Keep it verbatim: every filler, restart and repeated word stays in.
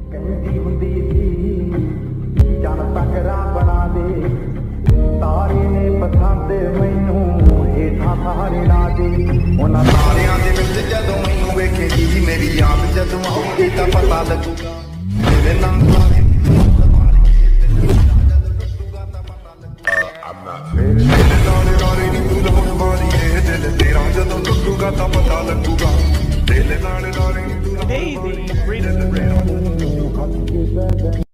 ਕਹਿੰਦੀ ਹੁੰਦੀ ਸੀ ਜਨ ਤਕਰਾ ਬਣਾ ਦੇ ਤਾਰੇ ਨੇ ਪਸੰਦ ਮੈਨੂੰ ਹੇਠਾਂ ਸਾਰੇ ਲਾ ਦੇ ਉਹਨਾਂ ਤਾਰਿਆਂ ਦੇ ਵਿੱਚ ਜਦੋਂ ਮੈਨੂੰ ਵੇਖੇਗੀ ਮੇਰੀ ਯਾਦ ਜਦੋਂ ਆਉਗੀ ਤਾਂ ਪਤਾ ਲੱਗੂਗਾ ਮੇਰੇ ਨਾਮ ਤਾਰੇ ਮੇਰੇ ਨਾਲੇ ਨਾਲੇ ਨੀ ਤੂੰ ਲਮਣ ਵਾਲੀ ਏ ਦਿਲ ਤੇਰਾ ਜਦੋਂ ਟੁੱਟੂਗਾ ਤਾਂ ਪਤਾ ਲੱਗੂਗਾ ਦਿਲ ਨਾਲੇ ਨਾਲੇ ਨੀ ਤੂੰ ਲਮਣ ਵਾਲੀ ਏ ਦਿਲ ਤੇਰਾ